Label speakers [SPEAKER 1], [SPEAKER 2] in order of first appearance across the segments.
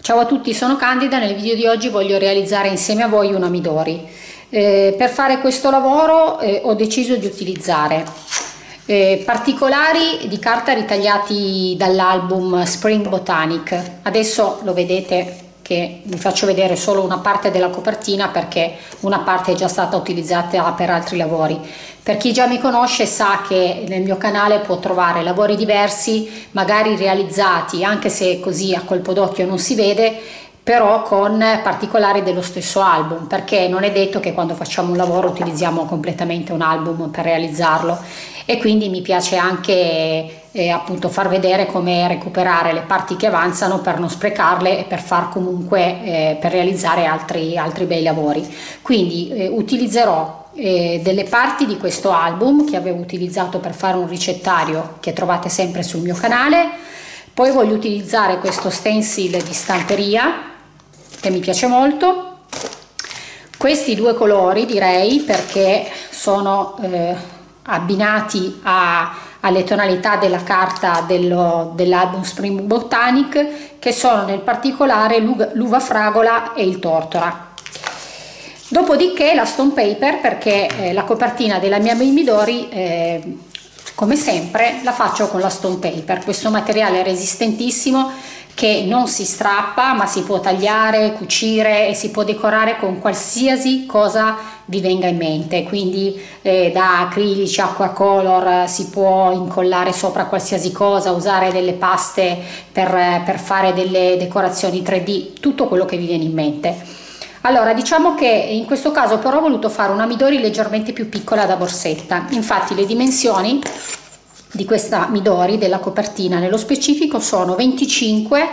[SPEAKER 1] Ciao a tutti, sono Candida. Nel video di oggi voglio realizzare insieme a voi una Midori. Per fare questo lavoro ho deciso di utilizzare particolari di carta ritagliati dall'album Spring Botanic. Adesso lo vedete che vi faccio vedere solo una parte della copertina perché una parte è già stata utilizzata per altri lavori. Per chi già mi conosce sa che nel mio canale può trovare lavori diversi, magari realizzati, anche se così a colpo d'occhio non si vede, però con particolari dello stesso album, perché non è detto che quando facciamo un lavoro utilizziamo completamente un album per realizzarlo, e quindi mi piace anche appunto far vedere come recuperare le parti che avanzano per non sprecarle e per far comunque per realizzare altri bei lavori. Quindi utilizzerò delle parti di questo album che avevo utilizzato per fare un ricettario che trovate sempre sul mio canale. Poi voglio utilizzare questo stencil di stamperia che mi piace molto, questi due colori direi perché sono abbinati alle tonalità della carta dell'album Spring Botanic, che sono nel particolare l'uva fragola e il tortora. Dopodiché la stone paper, perché la copertina della mia Midori come sempre la faccio con la stone paper. Questo materiale è resistentissimo, che non si strappa ma si può tagliare, cucire e si può decorare con qualsiasi cosa vi venga in mente, quindi da acrilici, acqua color, si può incollare sopra qualsiasi cosa, usare delle paste per fare delle decorazioni 3D, tutto quello che vi viene in mente. Allora, diciamo che in questo caso però ho voluto fare una Midori leggermente più piccola da borsetta. Infatti le dimensioni di questa Midori, della copertina nello specifico, sono 25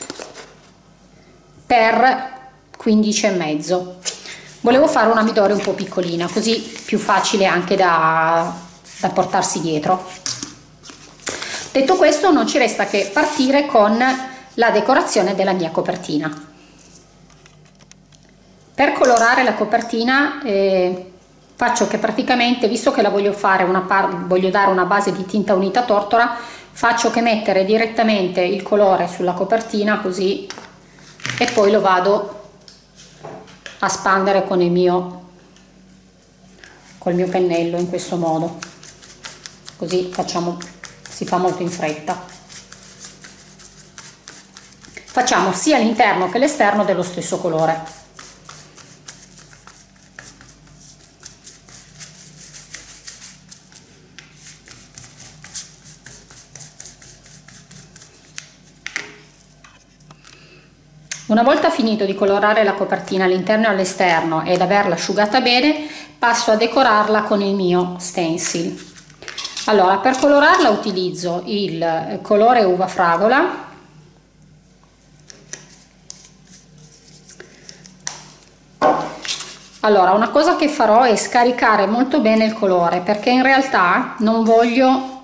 [SPEAKER 1] per 15,5. Volevo fare una Midori un po' piccolina, così più facile anche da portarsi dietro. Detto questo, non ci resta che partire con la decorazione della mia copertina. Per colorare la copertina faccio che praticamente, visto che la voglio dare una base di tinta unita tortora, faccio che mettere direttamente il colore sulla copertina così, e poi lo vado a spandere col mio pennello in questo modo, così si fa molto in fretta. Facciamo sia l'interno che l'esterno dello stesso colore. Una volta finito di colorare la copertina all'interno e all'esterno ed averla asciugata bene, passo a decorarla con il mio stencil. Allora, per colorarla utilizzo il colore uva fragola, allora una cosa che farò è scaricare molto bene il colore, perché in realtà non voglio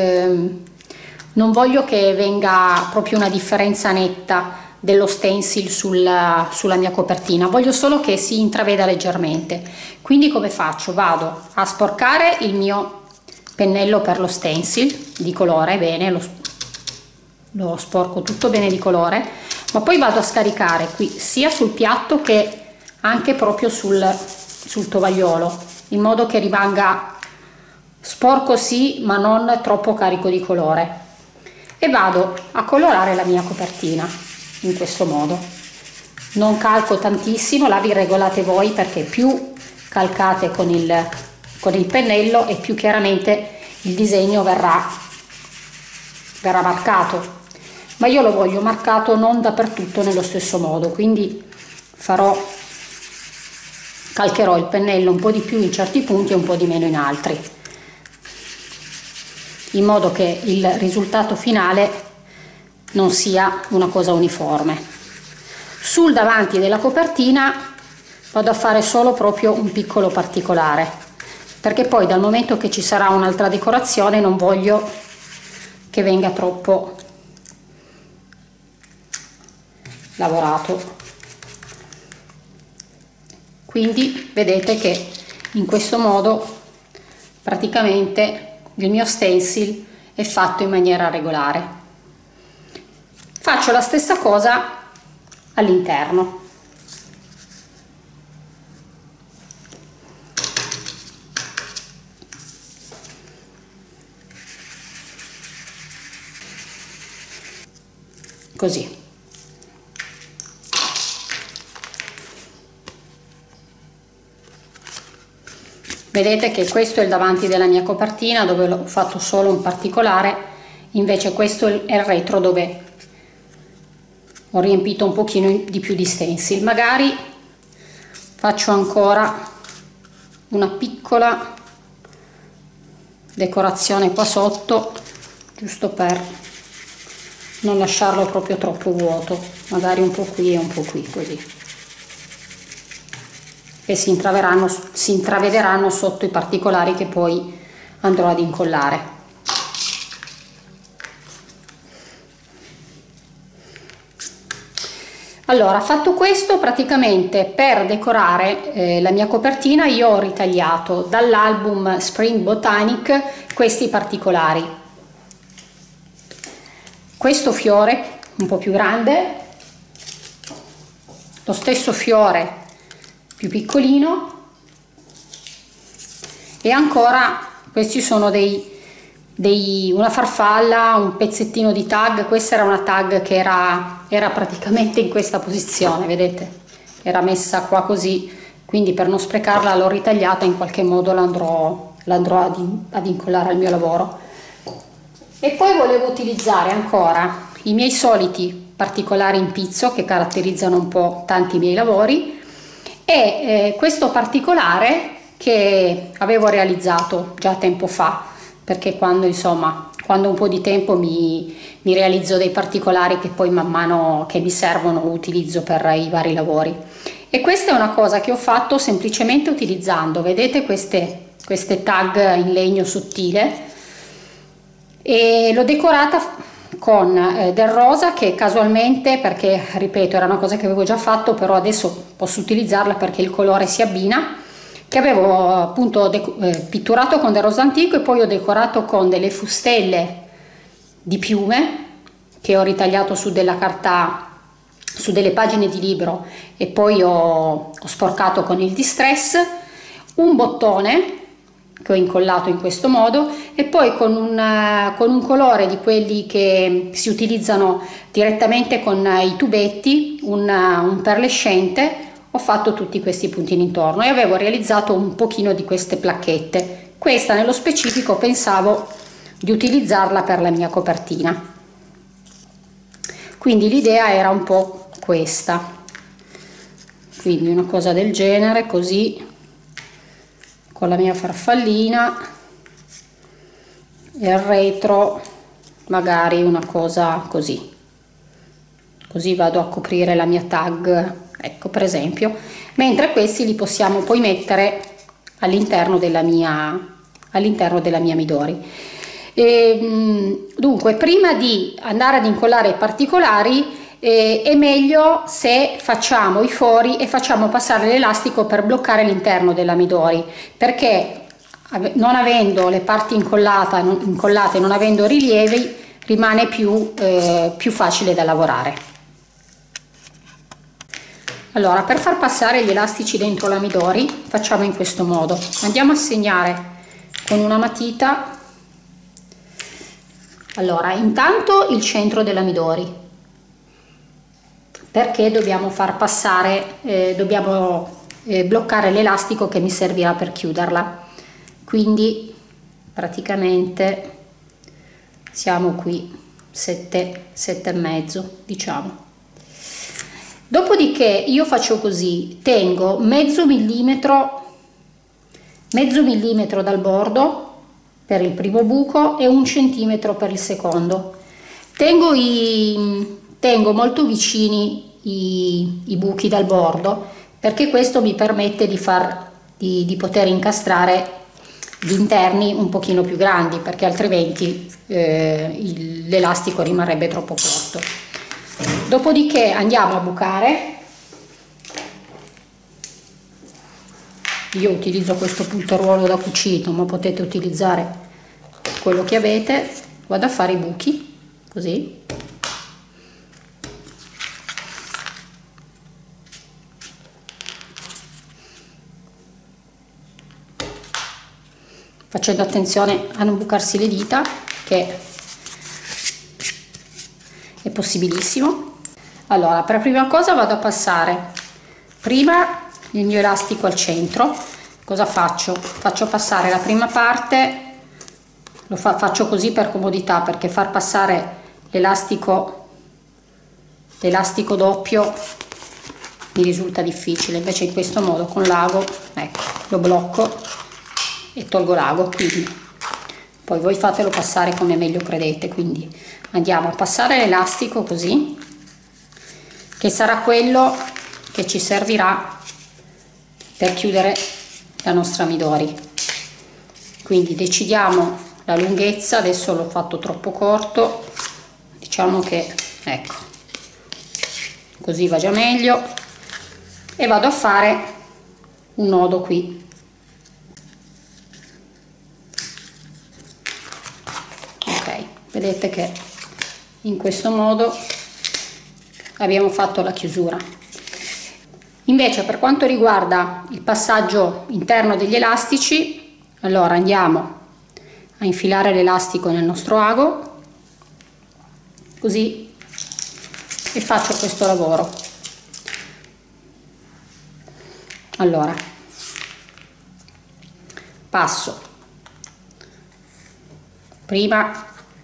[SPEAKER 1] che venga proprio una differenza netta dello stencil sulla mia copertina, voglio solo che si intraveda leggermente. Quindi come faccio? Vado a sporcare il mio pennello per lo stencil di colore bene, lo sporco tutto bene di colore, ma poi vado a scaricare qui sia sul piatto che anche proprio sul tovagliolo, in modo che rimanga sporco sì, ma non troppo carico di colore, e vado a colorare la mia copertina in questo modo. Non calco tantissimo, la vi regolate voi, perché più calcate con il pennello e più chiaramente il disegno verrà marcato, ma io lo voglio marcato non dappertutto nello stesso modo, quindi calcherò il pennello un po' di più in certi punti e un po' di meno in altri, in modo che il risultato finale non sia una cosa uniforme. Sul davanti della copertina vado a fare solo proprio un piccolo particolare, perché poi dal momento che ci sarà un'altra decorazione non voglio che venga troppo lavorato. Quindi vedete che in questo modo praticamente il mio stencil è fatto in maniera regolare. Faccio la stessa cosa all'interno. Così. Vedete che questo è il davanti della mia copertina, dove l'ho fatto solo un particolare, invece questo è il retro, dove ho riempito un pochino di più di stencil. Magari faccio ancora una piccola decorazione qua sotto, giusto per non lasciarlo proprio troppo vuoto, magari un po' qui e un po' qui, così, e si intravederanno sotto i particolari che poi andrò ad incollare. Allora, fatto questo, praticamente per decorare la mia copertina io ho ritagliato dall'album Spring Botanic questi particolari. Questo fiore un po' più grande, lo stesso fiore più piccolino, e ancora questi sono una farfalla, un pezzettino di tag. Questa era una tag che era praticamente in questa posizione, vedete, era messa qua così, quindi per non sprecarla l'ho ritagliata, in qualche modo l'andrò ad incollare al mio lavoro. E poi volevo utilizzare ancora i miei soliti particolari in pizzo che caratterizzano un po' tanti miei lavori, e questo particolare che avevo realizzato già tempo fa, perché quando un po' di tempo mi realizzo dei particolari che poi man mano che mi servono utilizzo per i vari lavori. E questa è una cosa che ho fatto semplicemente utilizzando, vedete, queste tag in legno sottile, e l'ho decorata con del rosa, che casualmente, perché ripeto era una cosa che avevo già fatto, però adesso posso utilizzarla perché il colore si abbina, che avevo appunto pitturato con del rosa antico, e poi ho decorato con delle fustelle di piume che ho ritagliato su della carta, su delle pagine di libro, e poi ho sporcato con il distress, un bottone che ho incollato in questo modo, e poi con un colore di quelli che si utilizzano direttamente con i tubetti, un perlescente, ho fatto tutti questi puntini intorno, e avevo realizzato un pochino di queste placchette. Questa nello specifico pensavo di utilizzarla per la mia copertina, quindi l'idea era un po' questa, quindi una cosa del genere, così, con la mia farfallina, e al retro magari una cosa così vado a coprire la mia tag, ecco, per esempio, mentre questi li possiamo poi mettere all'interno della mia Midori. Dunque, prima di andare ad incollare i particolari, è meglio se facciamo i fori e facciamo passare l'elastico per bloccare l'interno della Midori, perché non avendo le parti incollate, non avendo rilievi, rimane più facile da lavorare. Allora, per far passare gli elastici dentro la Midori facciamo in questo modo: andiamo a segnare con una matita, allora, intanto il centro della Midori, perché dobbiamo far passare, dobbiamo bloccare l'elastico che mi servirà per chiuderla, quindi praticamente siamo qui 7,5, diciamo. Dopodiché io faccio così: tengo mezzo millimetro dal bordo per il primo buco e 1 centimetro per il secondo. Tengo molto vicini i buchi dal bordo, perché questo mi permette di poter incastrare gli interni un pochino più grandi, perché altrimenti l'elastico rimarrebbe troppo corto. Dopodiché andiamo a bucare. Io utilizzo questo punteruolo da cucito, ma potete utilizzare quello che avete. Vado a fare i buchi così, facendo attenzione a non bucarsi le dita, che è possibilissimo. Allora, per prima cosa vado a passare prima il mio elastico al centro. Cosa faccio? Faccio passare la prima parte, faccio così per comodità, perché far passare l'elastico doppio mi risulta difficile, invece in questo modo con l'ago, ecco, lo blocco e tolgo l'ago. Quindi poi voi fatelo passare come meglio credete. Quindi andiamo a passare l'elastico così, che sarà quello che ci servirà per chiudere la nostra midori. Quindi decidiamo la lunghezza. Adesso l'ho fatto troppo corto, diciamo che ecco, così va già meglio, e vado a fare un nodo qui. Ok, vedete che in questo modo abbiamo fatto la chiusura. Invece per quanto riguarda il passaggio interno degli elastici, allora andiamo a infilare l'elastico nel nostro ago così, e faccio questo lavoro. Allora passo prima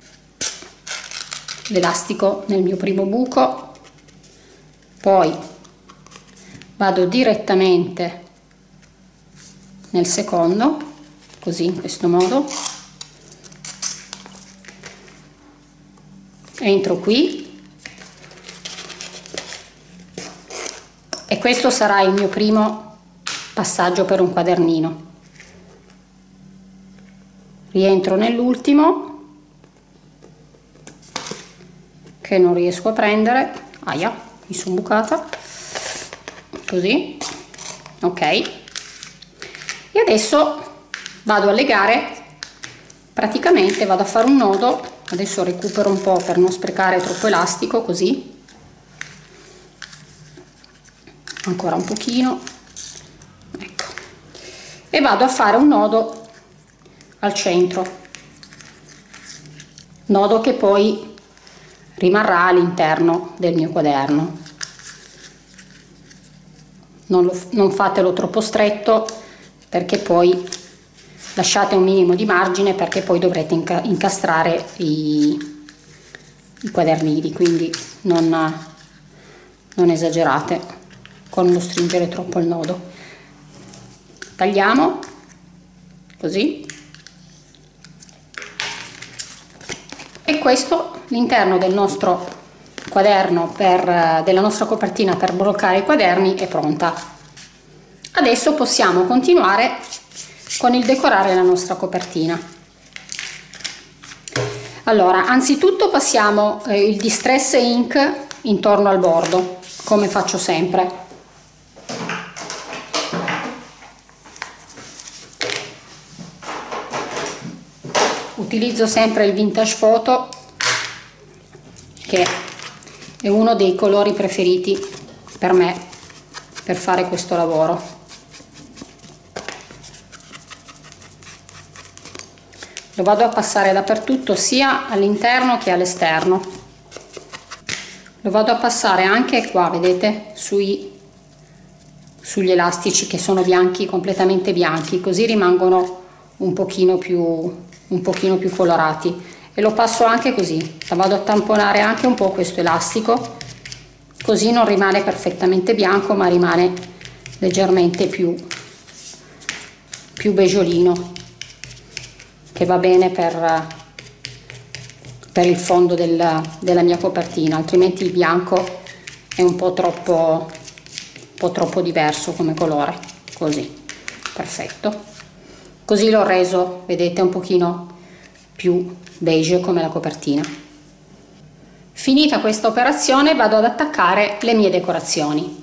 [SPEAKER 1] l'elastico nel mio primo buco, poi vado direttamente nel secondo, così, in questo modo, entro qui e questo sarà il mio primo passaggio per un quadernino. Rientro nell'ultimo, che non riesco a prendere, aia, mi sono bucata, così, ok, e adesso vado a legare, praticamente vado a fare un nodo. Adesso recupero un po' per non sprecare troppo elastico, così, ancora un pochino, ecco, e vado a fare un nodo al centro, nodo che poi rimarrà all'interno del mio quaderno. Non fatelo troppo stretto, perché poi lasciate un minimo di margine, perché poi dovrete incastrare i quadernini, quindi non esagerate con lo stringere troppo il nodo. Tagliamo così, e questo, l'interno del nostro quaderno della nostra copertina per bloccare i quaderni, è pronta. Adesso possiamo continuare con il decorare la nostra copertina. Allora, anzitutto passiamo il Distress Ink intorno al bordo, come faccio sempre. Utilizzo sempre il Vintage Photo, che è uno dei colori preferiti per me per fare questo lavoro. Lo vado a passare dappertutto, sia all'interno che all'esterno. Lo vado a passare anche qua, vedete, sugli elastici che sono bianchi, completamente bianchi, così rimangono un pochino più colorati, e lo passo anche così. La vado a tamponare anche un po' questo elastico, così non rimane perfettamente bianco, ma rimane leggermente più beggiolino, che va bene per il fondo della mia copertina, altrimenti il bianco è un po' troppo diverso come colore. Così, perfetto, così l'ho reso, vedete, un pochino più beige come la copertina. Finita questa operazione vado ad attaccare le mie decorazioni.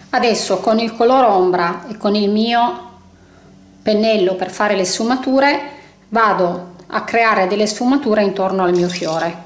[SPEAKER 1] Adesso con il color ombra e con il mio pennello per fare le sfumature vado a creare delle sfumature intorno al mio fiore.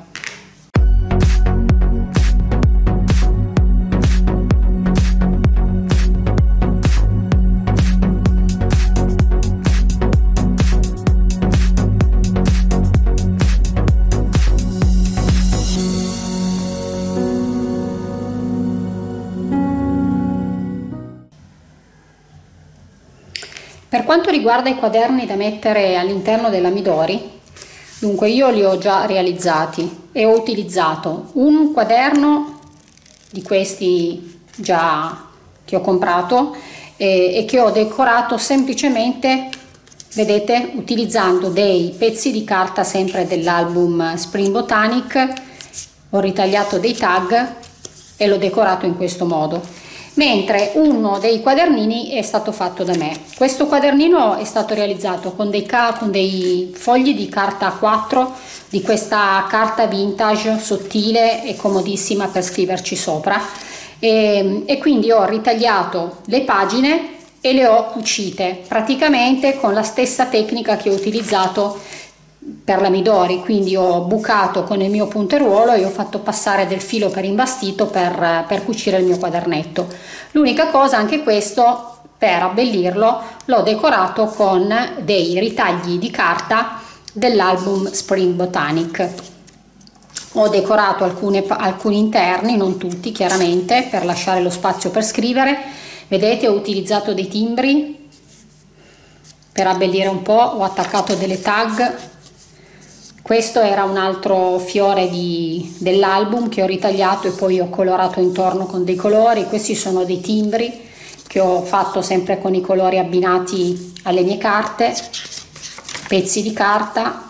[SPEAKER 1] Per quanto riguarda i quaderni da mettere all'interno della Midori, dunque io li ho già realizzati e ho utilizzato un quaderno di questi già che ho comprato e che ho decorato semplicemente, vedete, utilizzando dei pezzi di carta sempre dell'album Spring Botanic. Ho ritagliato dei tag e l'ho decorato in questo modo, mentre uno dei quadernini è stato fatto da me. Questo quadernino è stato realizzato con dei fogli di carta A4, di questa carta vintage sottile e comodissima per scriverci sopra, e quindi ho ritagliato le pagine e le ho cucite praticamente con la stessa tecnica che ho utilizzato per la Midori, quindi ho bucato con il mio punteruolo e ho fatto passare del filo per imbastito per cucire il mio quadernetto. L'unica cosa, anche questo, per abbellirlo, l'ho decorato con dei ritagli di carta dell'album Spring Botanic. Ho decorato alcuni interni, non tutti chiaramente, per lasciare lo spazio per scrivere. Vedete, ho utilizzato dei timbri per abbellire un po', ho attaccato delle tag. Questo era un altro fiore dell'album che ho ritagliato e poi ho colorato intorno con dei colori. Questi sono dei timbri che ho fatto sempre con i colori abbinati alle mie carte, pezzi di carta.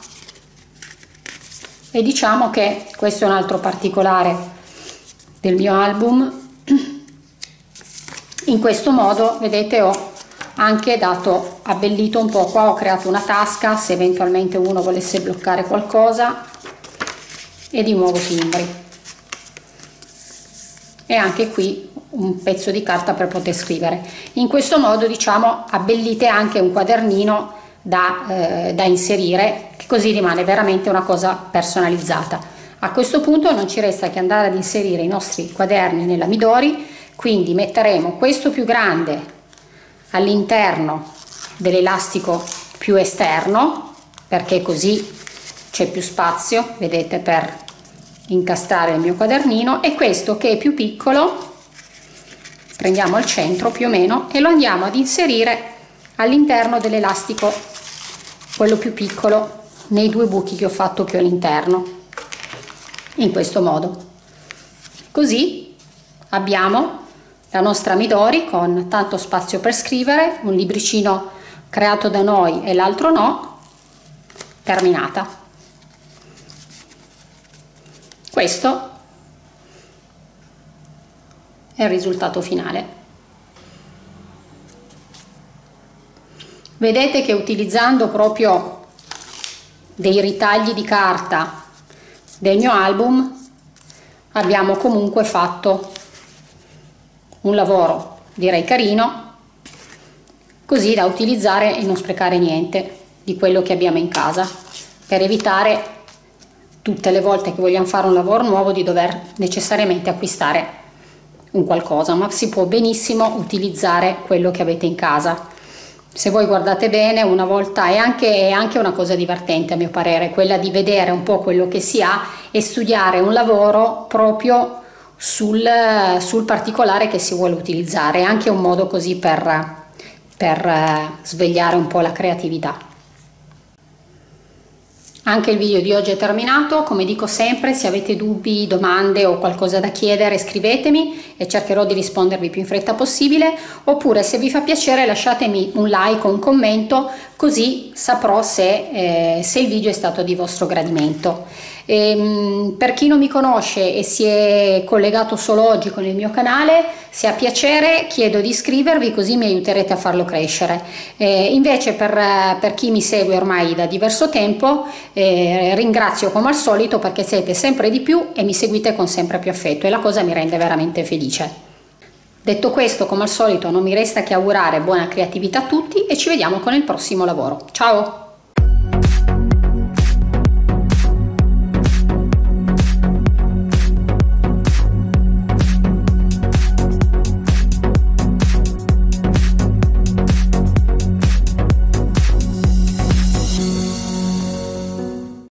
[SPEAKER 1] E diciamo che questo è un altro particolare del mio album. In questo modo, vedete, ho anche abbellito un po'. Qua ho creato una tasca se eventualmente uno volesse bloccare qualcosa, e di nuovo timbri, e anche qui un pezzo di carta per poter scrivere. In questo modo, diciamo, abbellite anche un quadernino da inserire, che così rimane veramente una cosa personalizzata. A questo punto non ci resta che andare ad inserire i nostri quaderni nella Midori, quindi metteremo questo più grande all'interno dell'elastico più esterno, perché così c'è più spazio, vedete, per incastrare il mio quadernino, e questo che è più piccolo prendiamo al centro più o meno e lo andiamo ad inserire all'interno dell'elastico, quello più piccolo, nei due buchi che ho fatto più all'interno, in questo modo. Così abbiamo la nostra Midori con tanto spazio per scrivere, un libricino creato da noi e l'altro no, terminata. Questo è il risultato finale. Vedete che utilizzando proprio dei ritagli di carta del mio album abbiamo comunque fatto un lavoro, direi, carino, così da utilizzare e non sprecare niente di quello che abbiamo in casa, per evitare tutte le volte che vogliamo fare un lavoro nuovo di dover necessariamente acquistare un qualcosa, ma si può benissimo utilizzare quello che avete in casa. Se voi guardate bene, una volta è anche una cosa divertente, a mio parere, quella di vedere un po' quello che si ha e studiare un lavoro proprio sul particolare che si vuole utilizzare. È anche un modo così per svegliare un po' la creatività. Anche il video di oggi è terminato. Come dico sempre, se avete dubbi, domande o qualcosa da chiedere, scrivetemi e cercherò di rispondervi più in fretta possibile, oppure se vi fa piacere lasciatemi un like o un commento, così saprò se il video è stato di vostro gradimento. Per chi non mi conosce e si è collegato solo oggi con il mio canale, se ha piacere chiedo di iscrivervi, così mi aiuterete a farlo crescere. Invece per chi mi segue ormai da diverso tempo, ringrazio come al solito, perché siete sempre di più e mi seguite con sempre più affetto, e la cosa mi rende veramente felice. Detto questo, come al solito, non mi resta che augurare buona creatività a tutti e ci vediamo con il prossimo lavoro. Ciao!